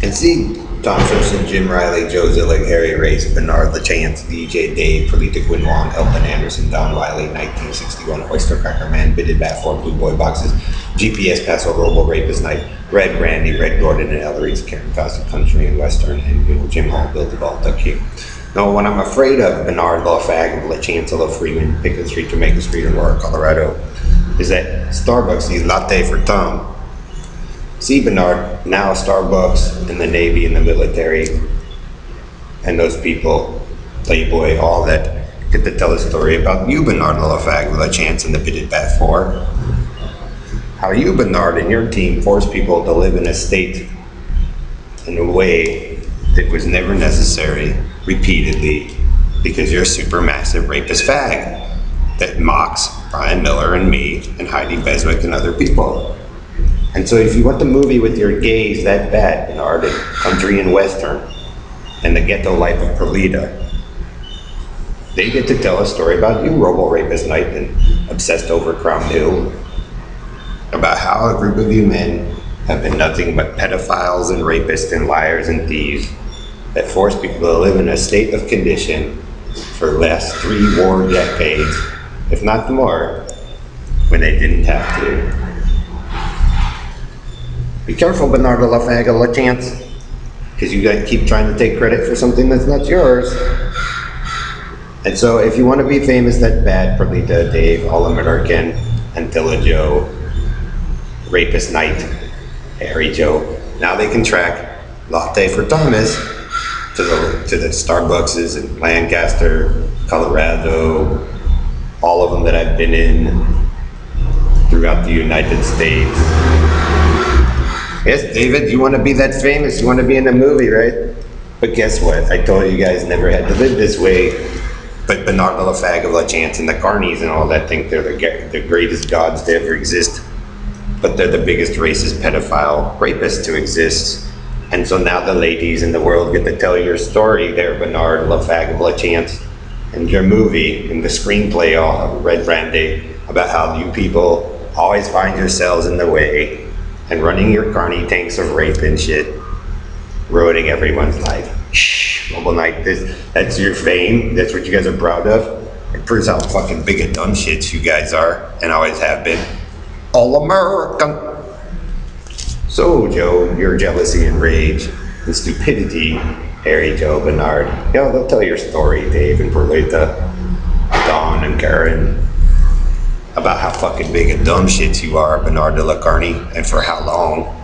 And see, Tom Simpson, Jim Riley, Joe Zillig, Harry Race, Bernard LaChance, DJ Dave, Perlita Quinlan, Elton Anderson, Don Wiley, 1961, Oyster Cracker Man, Bitted Bat 4, Blue Boy Boxes, GPS Paso, Robo Rapist Night, Red Randy, Red Gordon, and Ellery's Karen Fawcett, Country and Western, and Jim Hall, Bill DeVault, Duck Q. No, when I'm afraid of Bernard LaFag, LaChance, Freeman, Pickett Street, Jamaica Street, Aurora, Colorado, is that Starbucks needs latte for Tom. See, Bernard, now Starbucks and the Navy and the military and those people, Playboy, all that, get to tell a story about you, Bernard LaFag, LaChance, and the Bitted Bat 4. How you, Bernard, and your team forced people to live in a state in a way that was never necessary, repeatedly, because you're a supermassive rapist fag that mocks Brian Miller and me and Heidi Beswick and other people. And so if you want the movie with your gays that bad, Bernard, and Country and Western, and the ghetto life of Perlita, they get to tell a story about you, Robo Rapist Night, and Obsessed Over Crown Hill, about how a group of you men have been nothing but pedophiles and rapists and liars and thieves that force people to live in a state of condition for the last 3 war decades, if not more, when they didn't have to. Be careful, Bernard LaFag, LaChance, because you guys keep trying to take credit for something that's not yours. And so if you want to be famous that bad, Perlita, Dave, All-American, Antilla Joe, Rapist Night, Harry Joe, now they can track Latte for Thomas to the Starbuckses in Lancaster, Colorado, all of them that I've been in throughout the United States. Yes, David, you want to be that famous, you want to be in a movie, right? But guess what? I told you guys never had to live this way. But Bernard LaFag, LaChance, and the Carnies and all that think they're the greatest gods to ever exist. But they're the biggest racist pedophile rapists to exist. And so now the ladies in the world get to tell your story there, Bernard LaFag, LaChance, and your movie and the screenplay of Red Brandy about how you people always find yourselves in the way and running your carny tanks of rape and shit, ruining everyone's life. Shh, Mobile Night, that's your fame? That's what you guys are proud of? It proves how fucking big of dumb shits you guys are, and always have been. All American. So, Joe, your jealousy and rage and stupidity, Harry, Joe, Bernard, they'll tell your story, Dave and Perlita, Don and Karen, about how fucking big of dumb shits you are, Bernard de la Carney, and for how long.